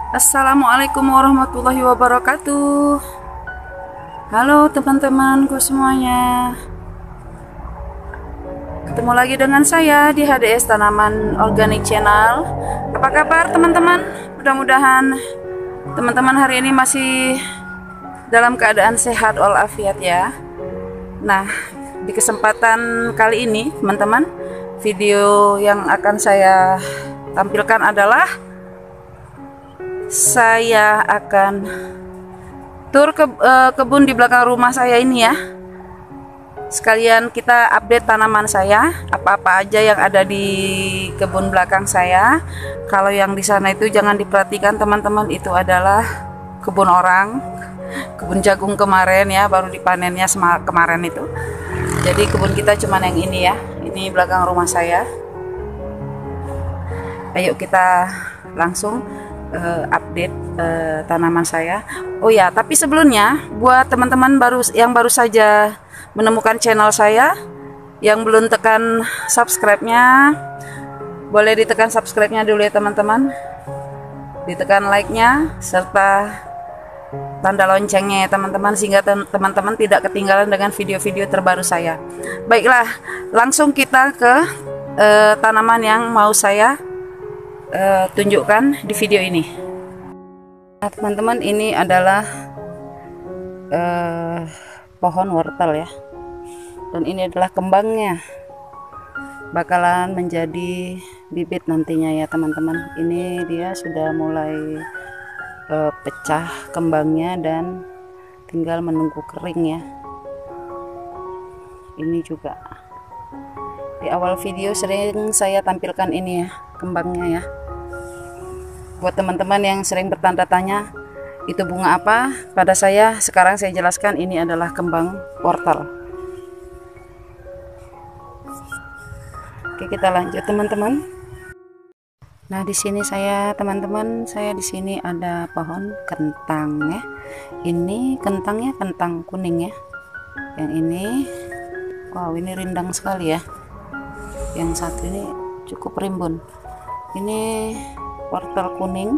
Assalamualaikum warahmatullahi wabarakatuh. Halo teman-temanku semuanya. Ketemu lagi dengan saya di HDS Tanaman Organik Channel. Apa kabar teman-teman? Mudah-mudahan teman-teman hari ini masih dalam keadaan sehat walafiat ya. Nah, di kesempatan kali ini teman-teman, video yang akan saya tampilkan adalah saya akan tur ke kebun di belakang rumah saya ini ya. Sekalian kita update tanaman saya, apa-apa aja yang ada di kebun belakang saya. Kalau yang di sana itu jangan diperhatikan teman-teman, itu adalah kebun orang, kebun jagung kemarin ya, baru dipanennya kemarin itu. Jadi kebun kita cuman yang ini ya, ini belakang rumah saya. Ayo kita langsung update tanaman saya. Oh ya, tapi sebelumnya buat teman-teman yang baru saja menemukan channel saya, yang belum tekan subscribe-nya, boleh ditekan subscribe-nya dulu ya teman-teman. Ditekan like-nya serta tanda loncengnya ya teman-teman, sehingga teman-teman tidak ketinggalan dengan video-video terbaru saya. Baiklah, langsung kita ke tanaman yang mau saya tunjukkan di video ini. Nah teman-teman, ini adalah pohon wortel ya, dan ini adalah kembangnya, bakalan menjadi bibit nantinya ya teman-teman. Ini dia sudah mulai pecah kembangnya dan tinggal menunggu kering ya. Ini juga di awal video sering saya tampilkan ini ya, kembangnya ya. Buat teman-teman yang sering bertanya-tanya itu bunga apa pada saya, sekarang saya jelaskan ini adalah kembang wortel. Oke, kita lanjut teman-teman. Nah di sini saya teman-teman, saya di sini ada pohon kentang ya. Ini kentangnya kentang kuning ya. Yang ini, wow ini rindang sekali ya. Yang satu ini cukup rimbun. Ini wortel kuning,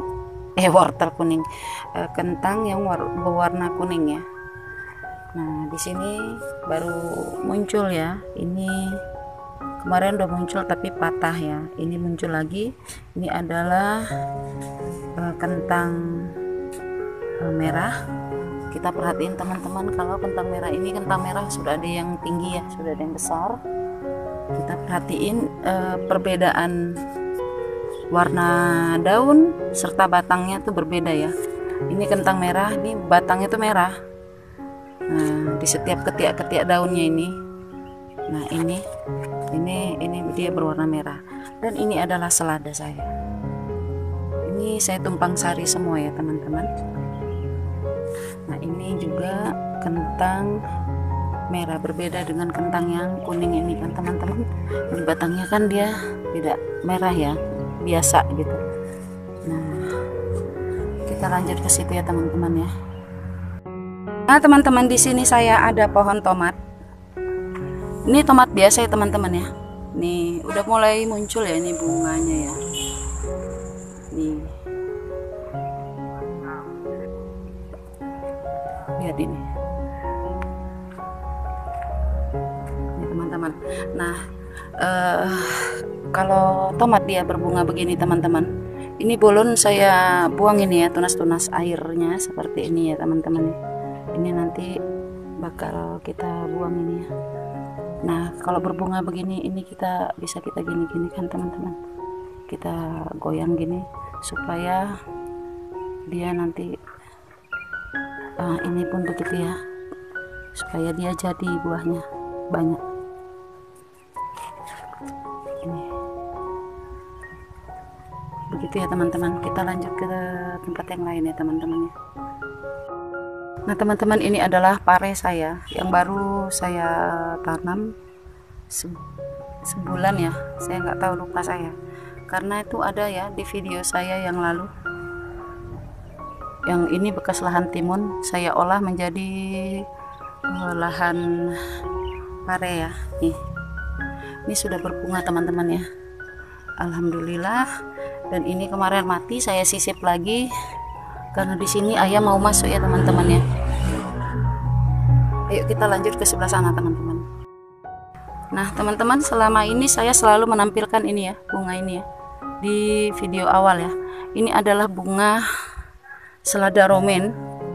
kentang yang berwarna kuning ya. Nah di sini baru muncul ya. Ini kemarin udah muncul tapi patah ya. Ini muncul lagi. Ini adalah kentang merah. Kita perhatiin teman-teman, kalau kentang merah ini, kentang merah sudah ada yang tinggi ya, sudah ada yang besar. Kita perhatiin perbedaan warna daun serta batangnya tuh berbeda ya. Ini kentang merah, ini batangnya tuh merah. Nah di setiap ketiak-ketiak daunnya ini, nah ini dia berwarna merah. Dan ini adalah selada saya. Ini saya tumpang sari semua ya teman-teman. Nah ini juga kentang merah, berbeda dengan kentang yang kuning ini kan teman-teman. Ini batangnya kan dia tidak merah ya, biasa gitu. Nah kita lanjut ke situ ya teman-teman ya. Nah teman-teman, di sini saya ada pohon tomat. Ini tomat biasa ya teman-teman ya. Nih udah mulai muncul ya ini bunganya ya. Nih lihat ini teman-teman. Nah kalau tomat dia berbunga begini teman-teman, ini bolon saya buang ini ya, tunas-tunas airnya seperti ini ya teman-teman. Ini nanti bakal kita buang ini ya. Nah kalau berbunga begini, ini kita bisa kita gini-gini kan teman-teman, kita goyang gini supaya dia nanti ini pun begitu ya, supaya dia jadi buahnya banyak. Ini begitu ya teman-teman. Kita lanjut ke tempat yang lain ya teman-teman ya. Nah teman-teman, ini adalah pare saya yang baru saya tanam sebulan ya. Saya nggak tahu, lupa saya, karena itu ada ya di video saya yang lalu. Yang ini bekas lahan timun, saya olah menjadi lahan pare ya. Ini sudah berbunga teman-teman ya, alhamdulillah. Dan ini kemarin mati, saya sisip lagi karena di sini ayam mau masuk ya teman-teman ya. Ayo kita lanjut ke sebelah sana teman-teman. Nah teman-teman, selama ini saya selalu menampilkan ini ya, bunga ini ya di video awal ya. Ini adalah bunga selada romen.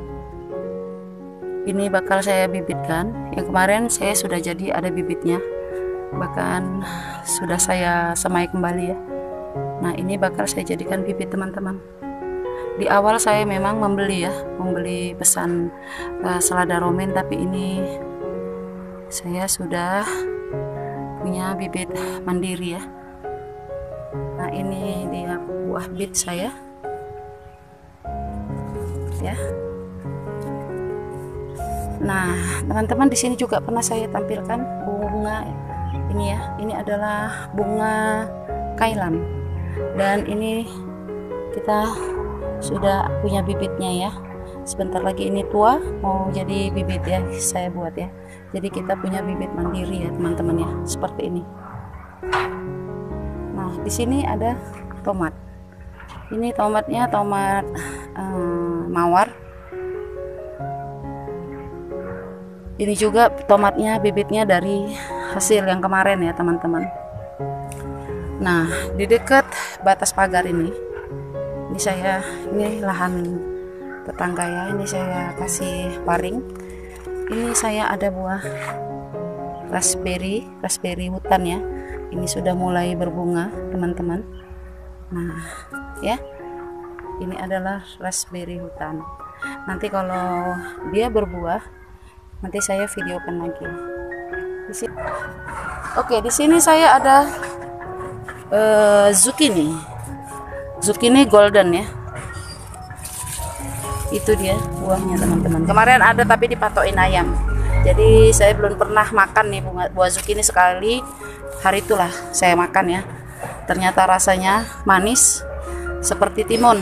Ini bakal saya bibitkan. Yang kemarin saya sudah jadi ada bibitnya, bahkan sudah saya semai kembali ya. Nah ini bakal saya jadikan bibit teman-teman. Di awal saya memang membeli pesan selada romen, tapi ini saya sudah punya bibit mandiri ya. Nah ini dia buah bit saya ya. Nah teman-teman, di sini juga pernah saya tampilkan bunga ini ya. Ini adalah bunga kailan, dan ini kita sudah punya bibitnya ya. Sebentar lagi ini tua mau jadi bibit ya, saya buat ya. Jadi kita punya bibit mandiri ya teman-teman ya, seperti ini. Nah di sini ada tomat. Ini tomatnya tomat mawar. Ini juga tomatnya bibitnya dari hasil yang kemarin ya teman-teman. Nah di dekat batas pagar ini lahan tetangga ya, ini saya kasih paring. Ini saya ada buah raspberry hutan ya. Ini sudah mulai berbunga teman-teman. Nah ya, ini adalah raspberry hutan. Nanti kalau dia berbuah, nanti saya videokan lagi. Oke, di sini saya ada zucchini golden ya. Itu dia buahnya teman-teman. Kemarin ada tapi dipatokin ayam. Jadi saya belum pernah makan nih buah zucchini, sekali hari itulah saya makan ya. Ternyata rasanya manis seperti timun.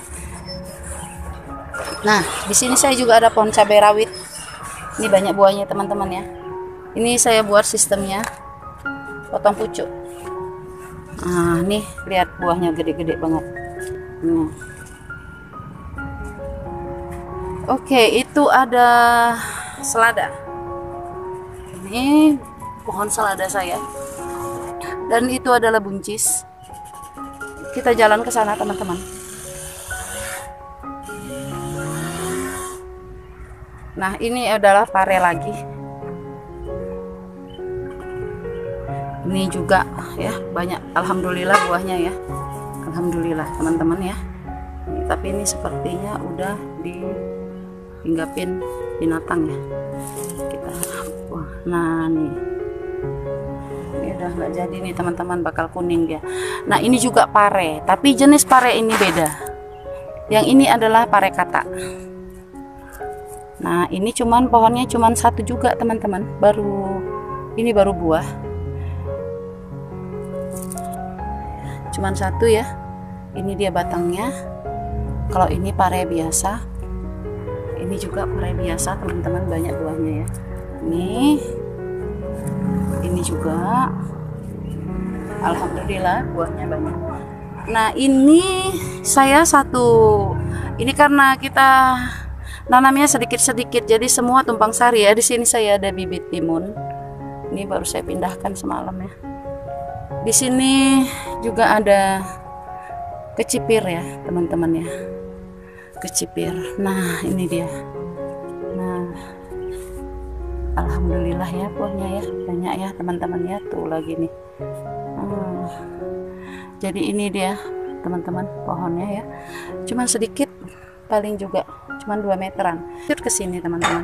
Nah, di sini saya juga ada pohon cabai rawit. Ini banyak buahnya teman-teman ya. Ini saya buat sistemnya potong pucuk. Nah, nih lihat buahnya gede-gede banget. Oke, itu ada selada. Ini pohon selada saya. Dan itu adalah buncis. Kita jalan ke sana teman-teman. Nah, ini adalah pare lagi. Ini juga ya, banyak alhamdulillah buahnya ya. Alhamdulillah teman-teman ya. Tapi ini sepertinya udah dihinggapin binatang ya. Kita nah nih. Ini udah nggak jadi nih teman-teman, bakal kuning dia. Nah, ini juga pare, tapi jenis pare ini beda. Yang ini adalah pare kata. Nah, ini pohonnya cuman satu juga teman-teman. Ini baru buah. Cuman satu ya. Ini dia batangnya. Kalau ini pare biasa, ini juga pare biasa teman-teman, banyak buahnya ya. Ini juga alhamdulillah buahnya banyak. Nah ini saya ini karena kita nanamnya sedikit-sedikit, jadi semua tumpang sari ya. Di sini saya ada bibit timun. Ini baru saya pindahkan semalam ya. Di sini juga ada kecipir ya teman-teman ya. Kecipir. Nah ini dia. Nah alhamdulillah ya buahnya ya, banyak ya teman-teman ya. Tuh lagi nih. Jadi ini dia teman-teman pohonnya ya. Cuman sedikit, paling juga cuman 2 meteran. Lanjut ke sini teman-teman.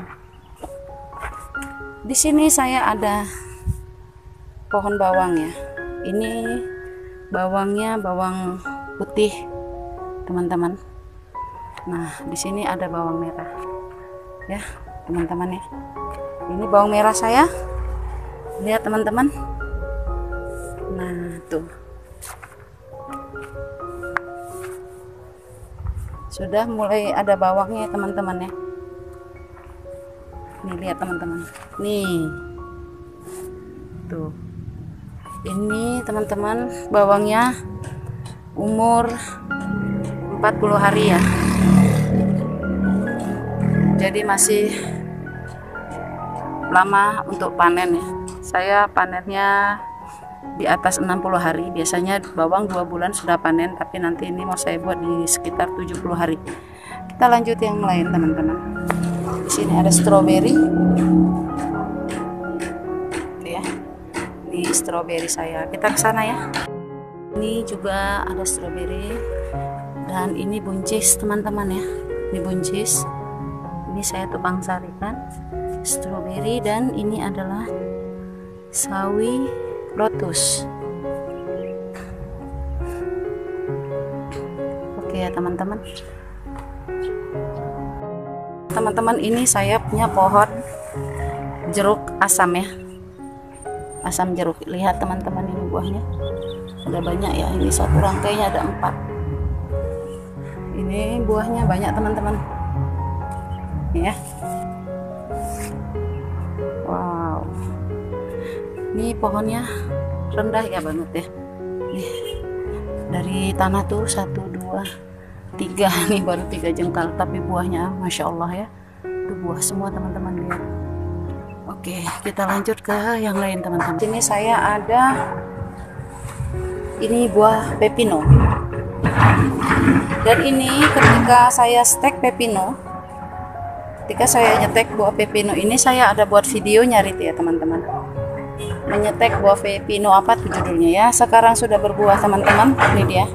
Di sini saya ada pohon bawang ya. Ini bawangnya bawang putih teman-teman. Nah di sini ada bawang merah ya teman-teman ya. Ini bawang merah saya, lihat teman-teman. Nah tuh sudah mulai ada bawangnya teman-teman ya. Nih lihat teman-teman, nih tuh, ini teman-teman bawangnya umur 40 hari ya. jadi masih lama untuk panen ya. Saya panennya di atas 60 hari. Biasanya bawang 2 bulan sudah panen, tapi nanti ini mau saya buat di sekitar 70 hari. Kita lanjut yang lain teman-teman. Di sini ada stroberi. Tuh ya. Di stroberi saya. Kita ke sana ya. Ini juga ada stroberi dan ini buncis teman-teman ya. Ini buncis. Ini saya tupang sarikan stroberi dan ini adalah sawi lotus. Oke ya teman-teman. Teman-teman, ini saya punya pohon jeruk asam ya. Asam jeruk. Lihat teman-teman, ini buahnya. Ada banyak ya. Ini satu rangkainya ada 4. Ini buahnya banyak teman-teman. Ya. Wow. Ini pohonnya rendah ya banget ya. Nih, dari tanah tuh 1, 2, 3 nih, baru 3 jengkal, tapi buahnya masya Allah ya. Itu buah semua teman-teman, lihat. Oke, kita lanjut ke yang lain teman-teman. Sini saya ada ini buah pepino. Dan ini ketika saya stek pepino, ketika saya nyetek buah pepino ini, saya ada buat video nyari ya teman-teman. Menyetek buah pepino apa tuh judulnya ya. Sekarang sudah berbuah teman-teman. Ini dia.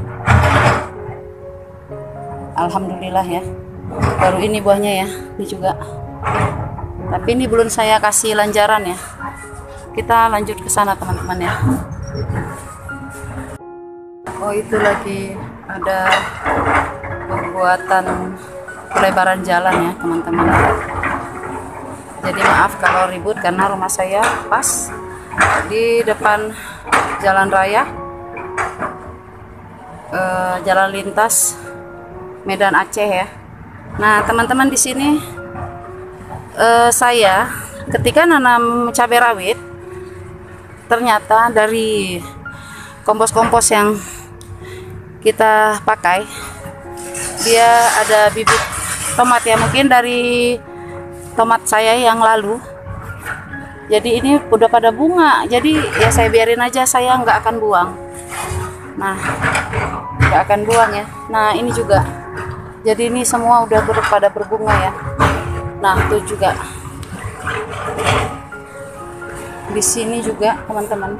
Alhamdulillah ya. Baru ini buahnya ya. Ini juga. Tapi ini belum saya kasih lanjaran ya. Kita lanjut ke sana teman-teman ya. Oh, itu lagi ada pembuatan pelebaran jalan ya teman-teman. Jadi maaf kalau ribut karena rumah saya pas di depan jalan raya, jalan lintas Medan Aceh ya. Nah teman-teman, di sini saya ketika nanam cabai rawit, ternyata dari kompos-kompos yang kita pakai, dia ada bibit tomat ya, mungkin dari tomat saya yang lalu. Jadi ini udah pada bunga, jadi ya saya biarin aja, saya nggak akan buang. Nah, nggak akan buang ya. Nah ini juga, jadi ini semua udah pada berbunga ya. Nah itu juga di sini juga teman-teman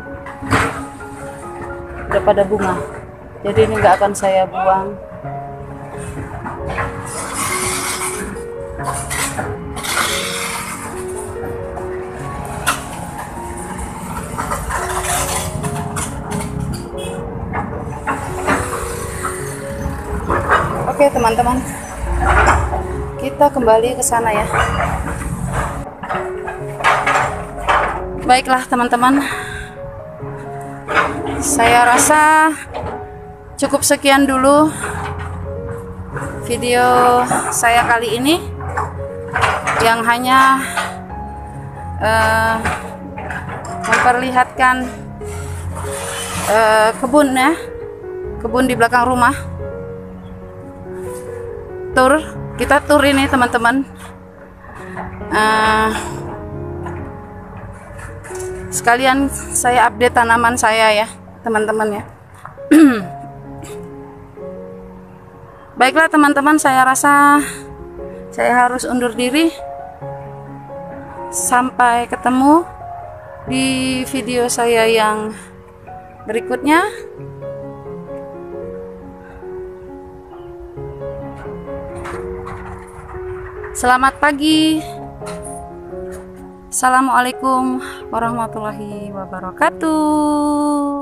udah pada bunga, jadi ini nggak akan saya buang. Oke teman-teman, kita kembali ke sana ya. Baiklah teman-teman, saya rasa cukup sekian dulu video saya kali ini, yang hanya memperlihatkan kebun ya, kebun di belakang rumah. Kita tur ini teman-teman. Sekalian saya update tanaman saya ya teman-teman ya. Baiklah teman-teman, saya rasa saya harus undur diri. Sampai ketemu di video saya yang berikutnya. Selamat pagi. Assalamualaikum warahmatullahi wabarakatuh.